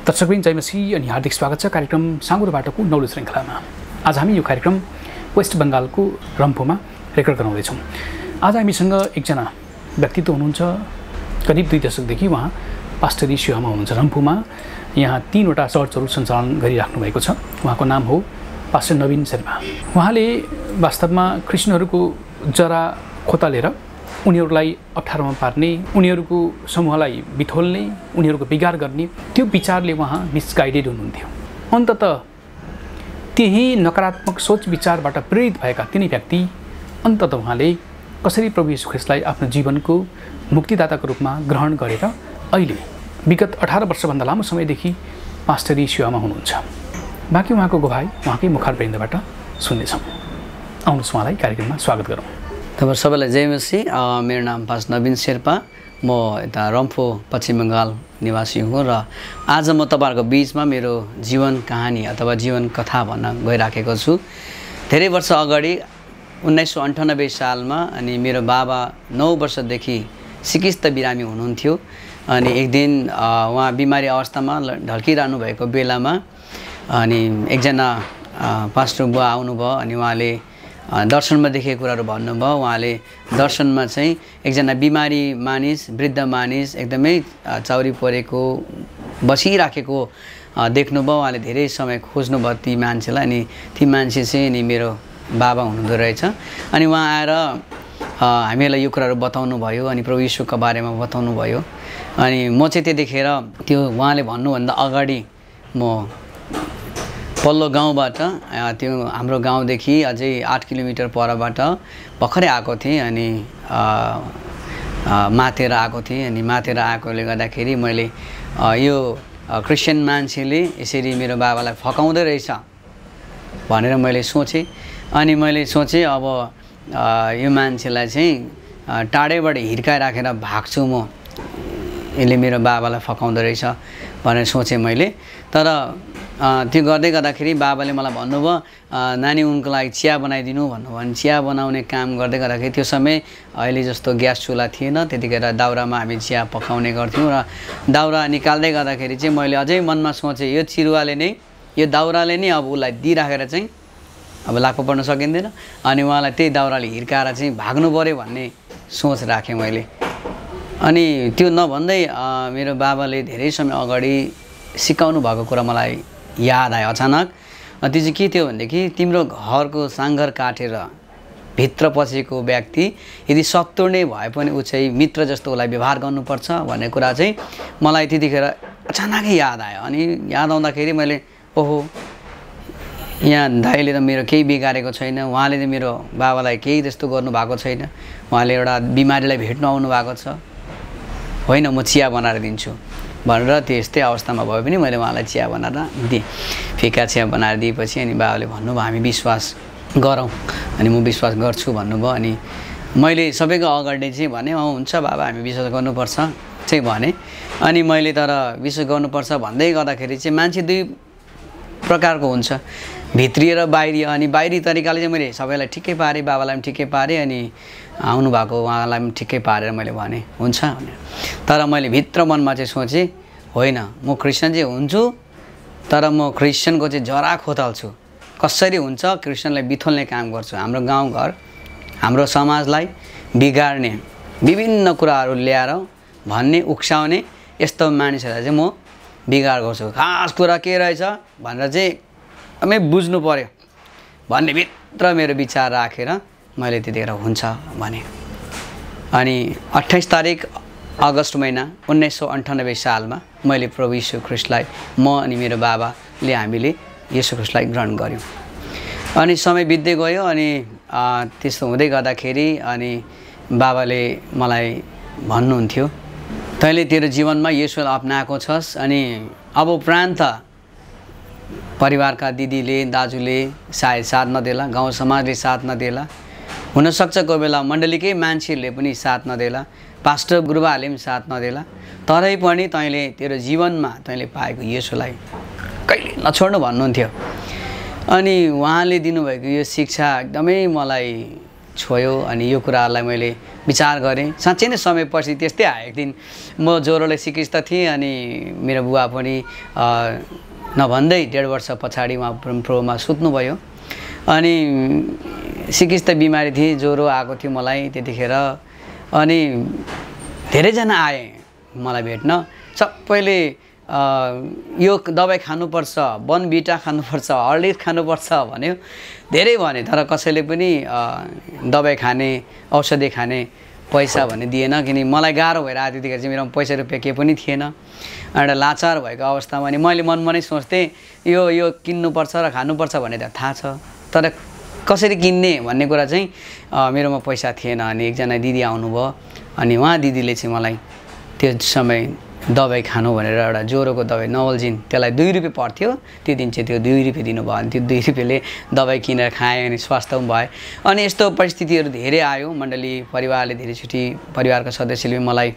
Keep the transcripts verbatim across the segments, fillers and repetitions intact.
दर्शकवृन्द जय मसीह अनि हार्दिक स्वागत छ कार्यक्रम साँगुरोबाटको नौलो श्रृङ्खलामा। आज हामी यो कार्यक्रम वेस्ट बंगालको रम्फूमा रेकर्ड गराउँदैछौँ। आज हामीसँग एकजना व्यक्तित्व हुनुहुन्छ। करिब दुई दशकदेखि उहाँ पास्टरी सेवामा हुनुहुन्छ। रम्फूमा यहाँ तीनवटा चर्चहरू सञ्चालन गरिराख्नु भएको छ। उहाँको नाम हो पास्टर नबीन शेर्पा। उहाँले वास्तवमा क्रिस्चियनहरूको जरा खोतालेर उनीहरूलाई अप्ठ्यारोमा पार्ने, उनीहरूको समूहलाई बिथोल्ने, उनीहरूको बिगार गर्ने त्यो विचारले उहाँ मिसगाइडेड हुनुहुन्थ्यो। अन्ततः त्यही नकारात्मक सोच विचारबाट प्रेरित भएका तिनै व्यक्ति अन्ततः उहाँले कसरी प्रभु येशू ख्रीष्टलाई आफ्नो जीवनको मुक्तिदाताको रूपमा ग्रहण गरेर अहिले विगत अठार वर्षभन्दा लामो समयदेखि पास्टरी सेवामा हुनुहुन्छ। बाँकी उहाँको गवाही उहाँकै मुखारवृन्दबाट सुन्नेछौँ। आउनुहोस् उहाँलाई कार्यक्रममा स्वागत गरौँ। तपाईँ सबैलाई जय मसीह। मेरो नाम पास्टर नबीन शेर्पा। म यता रम्फू पश्चिम बङ्गाल निवासी हुँ र आज म तपाईँहरूको बिचमा मेरो जीवन कहानी अथवा जीवन कथा भन्न गइराखेको छु। धेरै वर्ष अगाडि उन्नाइस सौ अन्ठानब्बे सालमा अनि मेरो बाबा नौ वर्षदेखि सिकिस्त बिरामी हुनुहुन्थ्यो। अनि एक दिन उहाँ बिमारी अवस्थामा ढल्किरहनु भएको बेलामा अनि एकजना पास्टर बुवा आउनुभयो अनि उहाँले दर्शनमा देखेको कुराहरू भन्नुभयो। उहाँले दर्शनमा चाहिँ एकजना बिमारी मानिस, वृद्ध मानिस एकदमै चाउरी परेको बसिराखेको देख्नुभयो। उहाँले धेरै समय खोज्नुभयो ती मान्छेलाई अनि ती मान्छे चाहिँ नि मेरो बाबा हुनुहुँदो रहेछ। अनि उहाँ आएर हामीलाई यो कुराहरू बताउनु भयो अनि प्रभु येशूको बारेमा बताउनु भयो। अनि म चाहिँ त्यतिखेर त्यो उहाँले भन्नुभन्दा अगाडि म पल्लो गाउँबाट त्यो हाम्रो गाउँदेखि अझै आठ किलोमिटर परबाट भर्खरै आएको थिएँ अनि माथेर आएको थिएँ। अनि माथेर आएकोले गर्दाखेरि मैले यो क्रिस्चियन मान्छेले यसरी मेरो बाबालाई फकाउँदै रहेछ भनेर मैले सोचेँ। अनि मैले सोचेँ अब यो मान्छेलाई चाहिँ टाढैबाट हिर्काइराखेर भाग्छु म, यसले मेरो बाबालाई फकाउँदो रहेछ भनेर सोचेँ मैले। तर त्यो गर्दै गर्दाखेरि बाबाले मलाई भन्नुभयो नानी उनको लागि चिया बनाइदिनु भन्नुभयो। अनि चिया बनाउने काम गर्दै गर्दाखेरि त्यो समय अहिले जस्तो ग्यास चुल्हा थिएन, त्यतिखेर दाउरामा हामी चिया पकाउने गर्थ्यौँ। र दाउरा निकाल्दै गर्दाखेरि चाहिँ मैले अझै मनमा सोचेँ यो चिरुवाले नै, यो दाउराले नै अब उसलाई दिइराखेर चाहिँ अब लाको पर्न सकिँदैन अनि उहाँलाई त्यही दाउराले हिर्काएर चाहिँ भाग्नु पऱ्यो भन्ने सोच राखेँ मैले। अनि त्यो नभन्दै मेरो बाबाले धेरै समय अगाडि सिकाउनु भएको कुरा मलाई याद आयो अचानक। त्यो चाहिँ के थियो भनेदेखि तिम्रो घरको साङ्घर काटेर भित्र पसेको व्यक्ति यदि शत्रु नै भए पनि ऊ चाहिँ मित्र जस्तो उसलाई व्यवहार गर्नुपर्छ भन्ने कुरा चाहिँ मलाई त्यतिखेर अचानकै याद आयो। अनि याद आउँदाखेरि मैले ओहो यहाँ दाइले त मेरो केही बिगारेको छैन, उहाँले त मेरो बाबालाई केही त्यस्तो गर्नुभएको छैन, उहाँले एउटा बिमारीलाई भेट्नु आउनु भएको छ, होइन म चिया बनाएर दिन्छु भनेर त्यस्तै अवस्थामा भए पनि मैले उहाँलाई चिया बनाएर दिएँ। फिका चिया बनाएर दिएपछि अनि बाबाले भन्नुभयो हामी विश्वास गरौँ। अनि म विश्वास गर्छु भन्नुभयो। अनि मैले सबैको अगाडि चाहिँ भने अँ हुन्छ बाबा हामी विश्वास गर्नुपर्छ चाहिँ भने। अनि मैले तर विश्वास गर्नुपर्छ भन्दै गर्दाखेरि चाहिँ मान्छे दुई प्रकारको हुन्छ, भित्री र बाहिरी। अनि बाहिरी तरिकाले चाहिँ मैले सबैलाई ठिकै पारेँ, बाबालाई पनि ठिकै पारेँ अनि आउनुभएको उहाँलाई पनि ठिकै पारेर मैले भने हुन्छ भनेर। तर मैले भित्र मनमा चाहिँ सोचेँ होइन म क्रिस्चियन चाहिँ हुन्छु तर म क्रिस्चियनको चाहिँ जरा खोताल्छु। कसरी हुन्छ क्रिस्चियनलाई बिथोल्ने काम गर्छु। हाम्रो गाउँघर हाम्रो समाजलाई बिगार्ने विभिन्न कुराहरू ल्याएर भन्ने उक्साउने यस्तो मानिसहरूलाई चाहिँ म बिगार गर्छु। खास कुरा के रहेछ भनेर चाहिँ एकदमै बुझ्नु पऱ्यो भन्ने भित्र मेरो विचार राखेर मैले त्यतिखेर हुन्छ भने। अनि अट्ठाइस तारिक अगस्त महिना उन्नाइस सौ अन्ठानब्बे सालमा मैले प्रभु येशू ख्रीष्टलाई म अनि मेरो बाबाले हामीले येशू ख्रीष्टलाई ग्रहण गऱ्यौँ। अनि समय बित्दै गयो अनि त्यस्तो हुँदै गर्दाखेरि अनि बाबाले मलाई भन्नुहुन्थ्यो तैँले तेरो जीवनमा येशूलाई अपनाएको छस् अनि अब उपरान्त परिवारका दिदीले दाजुले सायद साथ नदेला, गाउँ समाजले साथ नदेला, हुनसक्छ कोही बेला मण्डलीकै मान्छेहरूले पनि साथ नदेला, पास्टर गुरुबाहरूले पनि साथ नदेला, तरै पनि तैँले तेरो जीवनमा तैँले पाएको येशूलाई कहिले नछोड्नु भन्नुहुन्थ्यो। अनि उहाँले दिनुभएको यो शिक्षा एकदमै मलाई छोयो अनि यो कुराहरूलाई मैले विचार गरेँ। साँच्चै नै समय पछि त्यस्तै आयो। एक दिन म ज्वरोले सिकिस्त थिएँ अनि मेरो बुवा पनि नभन्दै डेढ वर्ष पछाडि उहाँ परमप्रभुमा सुत्नुभयो। अनि सिकिस्त बिमारी थिएँ, ज्वरो आएको थियो मलाई त्यतिखेर। अनि धेरैजना आए मलाई भेट्न। सबैले यो दबाई खानुपर्छ, बनभिटा खानुपर्छ, हर्लिक्स खानुपर्छ भन्यो, धेरै भने। तर कसैले पनि दबाई खाने, औषधि खाने पैसा भन्ने दिएन, किनकि मलाई गाह्रो भएर आयो त्यतिखेर चाहिँ मेरोमा पैसा रुपियाँ केही पनि थिएन। एउटा लाचार भएको अवस्थामा अनि मैले मनमा नै सोच्थेँ यो यो किन्नुपर्छ र खानुपर्छ भन्ने त थाहा छ, तर कसरी किन्ने भन्ने कुरा चाहिँ मेरोमा पैसा थिएन। अनि एकजना दिदी आउनुभयो अनि उहाँ दिदीले चाहिँ मलाई त्यो समय दबाई खानु भनेर एउटा ज्वरोको दबाई नवलजिन, त्यसलाई दुई रुपियाँ पर्थ्यो, त्यो दिन चाहिँ त्यो दुई रुपियाँ दिनुभयो। अनि त्यो दुई रुपियाँले दबाई किनेर खाएँ अनि स्वास्थ्य पनि भए। अनि यस्तो परिस्थितिहरू धेरै आयो। मण्डली परिवारले धेरैचोटि, परिवारका सदस्यले मलाई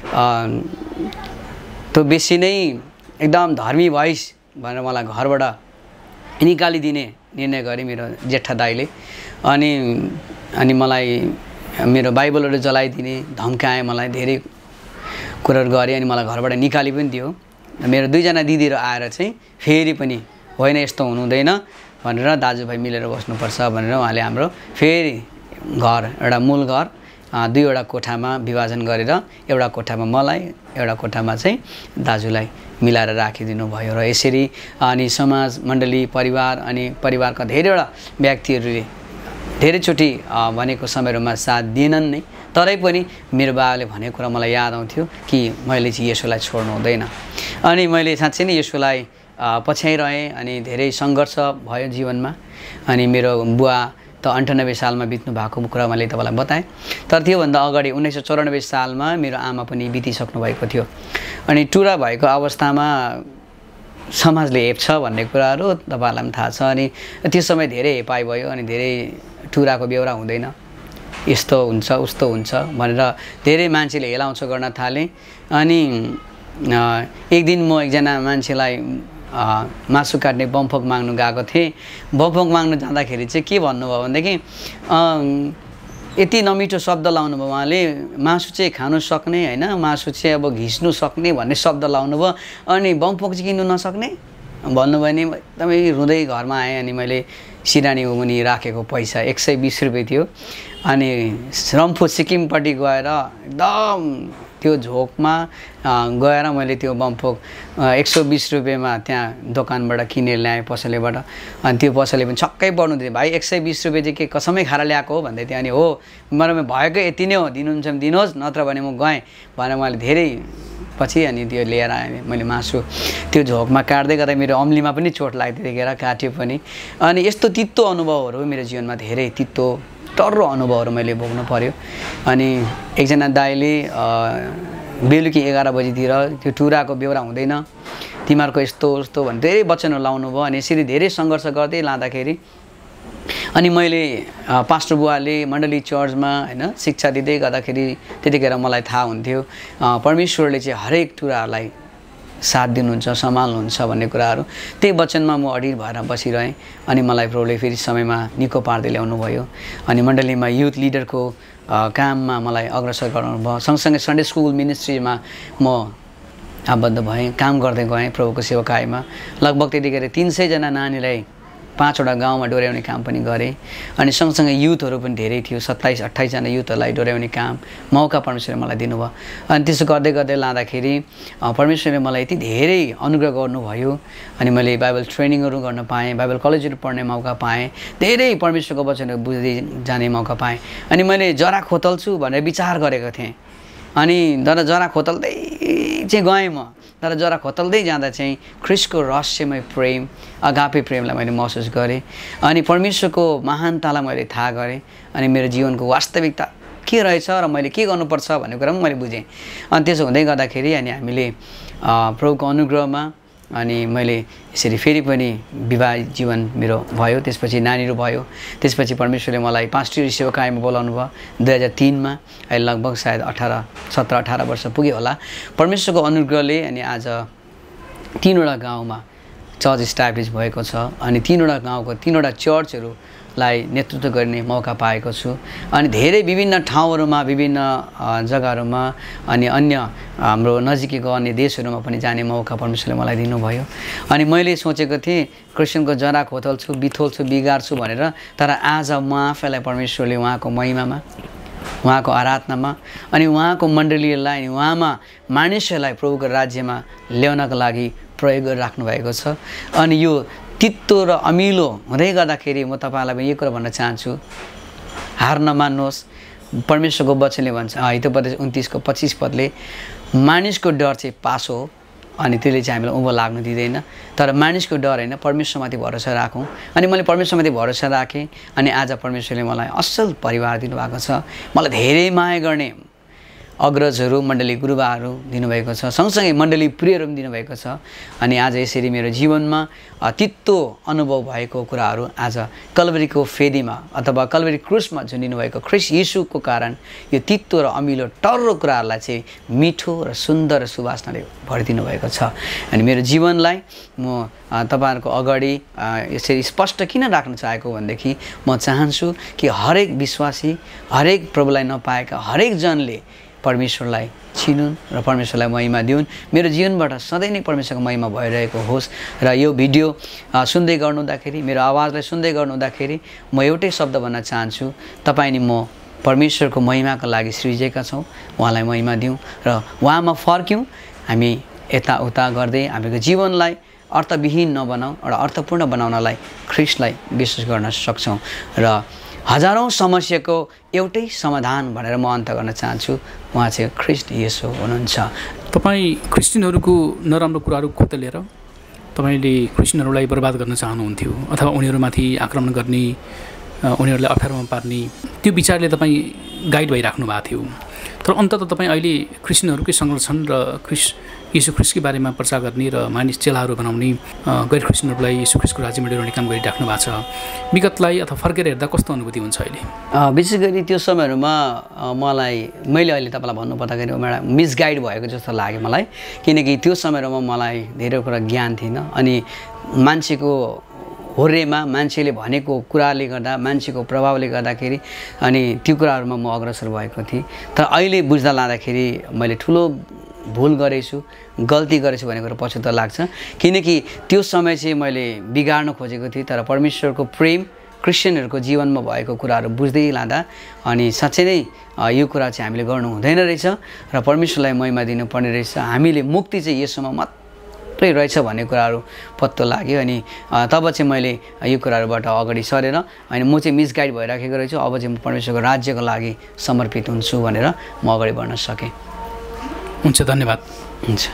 त्यो बेसी नै एकदम धर्मी भइस् भनेर मलाई घरबाट निकालिदिने निर्णय गरे मेरो जेठा दाइले। अनि अनि मलाई मेरो बाइबलहरू जलाइदिने धम्काए, मलाई धेरै कुराहरू गरे अनि मलाई घरबाट निकाली पनि दियो। मेरो दुईजना दिदीहरू आएर चाहिँ फेरि पनि होइन यस्तो हुनु हुँदैन भनेर दाजुभाइ मिलेर बस्नुपर्छ भनेर उहाँले हाम्रो फेरि घर, एउटा मूल घर दुईवटा कोठामा विभाजन गरेर एउटा कोठामा मलाई, एउटा कोठामा चाहिँ दाजुलाई मिलाएर राखिदिनु भयो। र यसरी अनि समाज, मण्डली, परिवार अनि परिवारका धेरैवटा व्यक्तिहरूले धेरैचोटि भनेको समयहरूमा साथ दिएनन् नै, तरै पनि मेरो बाबाले भनेको कुरा मलाई याद आउँथ्यो कि मैले चाहिँ यसोलाई छोड्नु हुँदैन। अनि मैले साँच्चै नै यसोलाई पछ्याइरहेँ अनि धेरै सङ्घर्ष भयो जीवनमा। अनि मेरो बुवा त अन्ठानब्बे सालमा बित्नु भएको कुरा मैले तपाईँलाई बताएँ। तर त्योभन्दा अगाडि उन्नाइस सय चौरानब्बे सालमा मेरो आमा पनि बितिसक्नु भएको थियो। अनि टुरा भएको अवस्थामा समाजले हेप्छ भन्ने कुराहरू तपाईँहरूलाई पनि थाहा छ। अनि त्यो समय धेरै हेपाइ भयो अनि धेरै टुराको बेहोरा हुँदैन, यस्तो हुन्छ उस्तो हुन्छ भनेर धेरै मान्छेले हेलाउँछ गर्न थाले। अनि एक दिन म एकजना मान्छेलाई मासु काट्ने बमफोक माग्नु गएको थिएँ। बमफोक माग्नु जाँदाखेरि चाहिँ के भन्नुभयो भनेदेखि यति नमिठो शब्द लाउनुभयो उहाँले, मासु चाहिँ खानु सक्ने होइन, मासु चाहिँ अब घिच्नु सक्ने भन्ने शब्द लाउनुभयो। अनि बमफोक चाहिँ किन्नु नसक्ने भन्नुभयो नि एकदमै रुँदै घरमा आएँ। अनि मैले सिरानी मुनि राखेको पैसा एक सय बिस रुपियाँ थियो। अनि रम्फू सिक्किमपट्टि गएर एकदम त्यो झोकमा गएर मैले त्यो बमफोक एक सय बिस रुपियाँमा त्यहाँ दोकानबाट किनेर ल्याएँ पसलेबाट। अनि त्यो पसले पनि छक्कै पर्नु थियो, भाइ एक सय बिस रुपियाँ चाहिँ के कसमै खाएर ल्याएको हो भन्दै थियो। अनि हो मेरोमा भएको यति नै हो, दिनुहुन्छ भने दिनुहोस्, नत्र भने म गएँ भनेर उहाँले धेरै पछि अनि त्यो लिएर आएँ। मैले मासु त्यो झोकमा काट्दै गर्दा मेरो अम्लीमा पनि चोट लाग्थ्यो त्यतिखेर, काट्यो पनि। अनि यस्तो तितो अनुभवहरू मेरो जीवनमा धेरै तितो टर्रो अनुभवहरू मैले भोग्नु पर्यो। अनि एकजना दाइले बेलुकी एघार बजीतिर त्यो टुराको बेहोरा हुँदैन, तिमीहरूको यस्तो यस्तो भने धेरै वचनहरू लाउनु भयो। अनि यसरी धेरै सङ्घर्ष गर्दै लाँदाखेरि अनि मैले पास्टर बुवाले मण्डली चर्चमा होइन शिक्षा दिँदै गर्दाखेरि त्यतिखेर मलाई थाहा हुन्थ्यो परमेश्वरले चाहिँ हरेक कुराहरूलाई साथ दिनुहुन्छ, सम्हाल्नुहुन्छ भन्ने कुराहरू। त्यही वचनमा म अडिग भएर बसिरहेँ। अनि मलाई प्रभुले फेरि समयमा निको पार्दै ल्याउनु भयो। अनि मण्डलीमा युथ लिडरको काममा मलाई अग्रसर गराउनुभयो। सँगसँगै सन्डे स्कुल मिनिस्ट्रीमा म आबद्ध भएँ, काम गर्दै गएँ प्रभुको सेवाकायमा। लगभग त्यतिखेर तिन सयजना नानीलाई पाँचवटा गाउँमा डोर्याउने काम पनि गरेँ। अनि सँगसँगै युथहरू पनि धेरै थियो, सत्ताइस अट्ठाइसजना युथहरूलाई डोर्याउने काम मौका परमेश्वरले मलाई दिनुभयो। अनि त्यसो गर्दै गर्दै लाँदाखेरि परमेश्वरले मलाई यति धेरै अनुग्रह गर्नुभयो। अनि मैले बाइबल ट्रेनिङहरू गर्न पाएँ, बाइबल कलेजहरू पढ्ने मौका पाएँ, धेरै परमेश्वरको वचनहरू बुझ्दै जाने मौका पाएँ। अनि मैले जरा खोतल्छु भनेर विचार गरेको थिएँ। अनि तर जरा खोतल्दै चाहिँ गएँ म। तर जरा खोतल्दै जाँदा चाहिँ ख्रिस्टको रहस्यमय प्रेम, अगापे प्रेमलाई मैले महसुस गरेँ। अनि परमेश्वरको महानतालाई मैले थाहा गरेँ। अनि मेरो जीवनको वास्तविकता के रहेछ र मैले के गर्नुपर्छ भन्ने कुरा पनि मैले बुझेँ। अनि त्यसो हुँदै गर्दाखेरि अनि हामीले प्रभुको अनुग्रहमा अनि मैले यसरी फेरि पनि विवाह जीवन मेरो भयो। त्यसपछि नानीहरू भयो। त्यसपछि परमेश्वरले मलाई पास्टरी सेवाकायमा बोलाउनु भयो दुई हजार तिनमा। अहिले लगभग सायद अठार सत्र अठार वर्ष पुग्यो होला। परमेश्वरको अनुग्रहले अनि आज तिनवटा गाउँमा चर्च इस्टाब्लिस भएको छ अनि तीनवटा गाउँको तीनवटा चर्चहरूलाई नेतृत्व गर्ने मौका पाएको छु अनि धेरै विभिन्न ठाउँहरूमा विभिन्न जग्गाहरूमा अनि अन्य हाम्रो नजिकैको अन्य देशहरूमा पनि जाने मौका परमेश्वरले मलाई दिनुभयो अनि मैले सोचेको थिएँ क्रिस्चियनको जरा खोतल्छु बिथोल्छु बिगार्छु भनेर तर आज म आफैलाई परमेश्वरले उहाँको महिमामा उहाँको आराधनामा अनि उहाँको मण्डलीहरूलाई अनि उहाँमा मानिसहरूलाई प्रभुको राज्यमा ल्याउनको लागि प्रयोग गरिराख्नु भएको छ अनि यो तितो र अमिलो हुँदै गर्दाखेरि म तपाईँलाई पनि यो कुरा भन्न चाहन्छु हार नमान्नुहोस् परमेश्वरको वचनले भन्छ हितोपदेश उन्तिसको पच्चिस पदले मानिसको डर चाहिँ पास हो अनि त्यसले चाहिँ हामीलाई उँभो लाग्नु दिँदैन तर मानिसको डर होइन परमेश्वरमाथि भरोसा राखौँ अनि मैले परमेश्वरमाथि भरोसा राखेँ अनि आज परमेश्वरले मलाई असल परिवार दिनुभएको छ मलाई धेरै माया गर्ने अग्रजहरू मण्डली गुरुबाहरू दिनुभएको छ सँगसँगै मण्डली प्रियहरू पनि दिनुभएको छ अनि आज यसरी मेरो जीवनमा तितो अनुभव भएको कुराहरू आज कल्भरीको फेदीमा अथवा कल्भरी क्रुसमा जुन दिनुभएको ख्रिस्ट यीशुको कारण यो तितो र अमिलो टर्रो कुराहरूलाई चाहिँ मिठो र सुन्दर र सुवासनाले भरिदिनु भएको छ अनि मेरो जीवनलाई म तपाईँहरूको अगाडि यसरी स्पष्ट किन राख्न चाहेको भनेदेखि म चाहन्छु कि हरेक विश्वासी हरेक प्रभुलाई नपाएका हरेक जनले परमेश्वरलाई चिनुन् र परमेश्वरलाई महिमा दिउन् मेरो जीवनबाट सधैँ नै परमेश्वरको महिमा भइरहेको होस् र यो भिडियो सुन्दै गर्नुहुँदाखेरि मेरो आवाजलाई सुन्दै गर्नुहुँदाखेरि म एउटै शब्द भन्न चाहन्छु तपाईँ नि म परमेश्वरको महिमाको लागि सृजेका छौँ उहाँलाई महिमा दिउँ र उहाँमा फर्क्यौँ हामी यताउता गर्दै हाम्रो जीवनलाई अर्थविहीन नबनाऊ एउटा अर्थपूर्ण बनाउनलाई ख्रिस्टलाई विश्वास गर्न सक्छौँ र हजारौं समस्याको एउटै समाधान भनेर म अन्त गर्न चाहन्छु उहाँ चाहिँ ख्रिस्ट येशू हुनुहुन्छ तपाईँ क्रिस्चियनहरूको नराम्रो कुराहरू खोतलेर तपाईँले क्रिस्चियनहरूलाई बर्बाद गर्न चाहनुहुन्थ्यो अथवा उनीहरूमाथि आक्रमण गर्ने उनीहरूलाई अप्ठ्यारोमा पार्ने त्यो विचारले तपाईँ गाइड भइराख्नु भएको थियो तर अन्ततः तपाईँ अहिले क्रिस्चियनहरूकै संरक्षण र ख्रिस्ट यीशु ख्रिस्टकै बारेमा प्रचार गर्ने र मानिस चेलाहरू बनाउने गैर क्रिस्चियनहरूलाई यीशु ख्रिस्टको राज्यमा ल्याउने काम गरिराख्नु भएको छ विगतलाई अथवा फर्केर हेर्दा कस्तो अनुभूति हुन्छ अहिले विशेष गरी त्यो समयहरूमा मलाई मैले अहिले तपाईँलाई भन्नुपर्दाखेरि एउटा मिसगाइड भएको जस्तो लाग्यो मलाई किनकि त्यो समयहरूमा मलाई धेरै कुरा ज्ञान थिएन अनि मान्छेको होरेमा मान्छेले भनेको कुराले गर्दा मान्छेको प्रभावले गर्दाखेरि अनि त्यो कुराहरूमा म अग्रसर भएको थिएँ तर अहिले बुझ्दा लाँदाखेरि मैले ठुलो भुल गरेछु गल्ती गरेछु भन्ने कुरा पछुतो लाग्छ किनकि त्यो समय चाहिँ मैले बिगार्न खोजेको थिएँ तर परमेश्वरको प्रेम क्रिस्चियनहरूको जीवनमा भएको कुराहरू बुझ्दै लाँदा अनि साँच्चै नै यो कुरा चाहिँ हामीले गर्नु हुँदैन रहेछ र परमेश्वरलाई महिमा दिनुपर्ने रहेछ हामीले मुक्ति चाहिँ यसमा मात्रै रहेछ भन्ने कुराहरू पत्तो लाग्यो अनि तब चाहिँ मैले यो कुराहरूबाट अगाडि सरेर अनि म चाहिँ मिसगाइड भइराखेको रहेछु अब चाहिँ म परमेश्वरको राज्यको लागि समर्पित हुन्छु भनेर म अगाडि बढ्न सकेँ हुन्छ धन्यवाद हुन्छ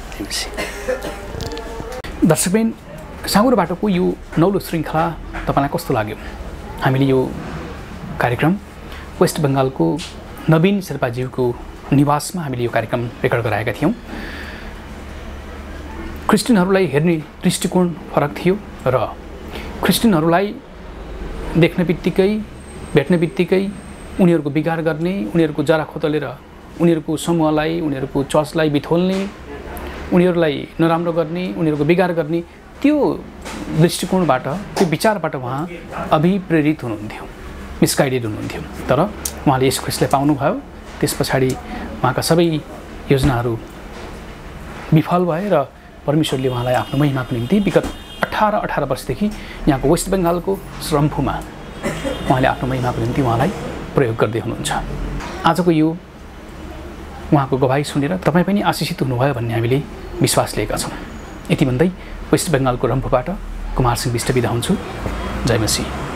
दर्शकबिन साँगुरो बाटोको यो नौलो श्रृङ्खला तपाईँलाई कस्तो लाग्यो हामीले यो कार्यक्रम वेस्ट बङ्गालको नवीन शेर्पाज्यूको निवासमा हामीले यो कार्यक्रम रेकर्ड गराएका थियौँ क्रिस्चियनहरूलाई हेर्ने दृष्टिकोण फरक थियो र क्रिस्चियनहरूलाई देख्ने बित्तिकै भेट्ने बित्तिकै उनीहरूको बिगार गर्ने उनीहरूको जरा खोतलेर उनीहरूको समूहलाई उनीहरूको चर्चलाई बिथोल्ने उनीहरूलाई नराम्रो गर्ने उनीहरूको बिगार गर्ने त्यो दृष्टिकोणबाट त्यो विचारबाट उहाँ अभिप्रेरित हुनुहुन्थ्यो मिसगाइडेड हुनुहुन्थ्यो तर उहाँले यस ख्रिस्टलाई पाउनुभयो त्यस पछाडि उहाँका सबै योजनाहरू विफल भए र परमेश्वरले उहाँलाई आफ्नो महिमाको निम्ति विगत अठार अठार वर्षदेखि यहाँको वेस्ट बङ्गालको रम्फूमा उहाँले आफ्नो महिमाको निम्ति उहाँलाई प्रयोग गर्दै हुनुहुन्छ आजको यो उहाँको गवाही सुनेर तपाईँ पनि आशिषित हुनुभयो भन्ने हामीले विश्वास लिएका छौँ यति भन्दै वेस्ट बङ्गालको रम्फूबाट कुमार सिंह विष्ट बिदा हुन्छु जय मसीह।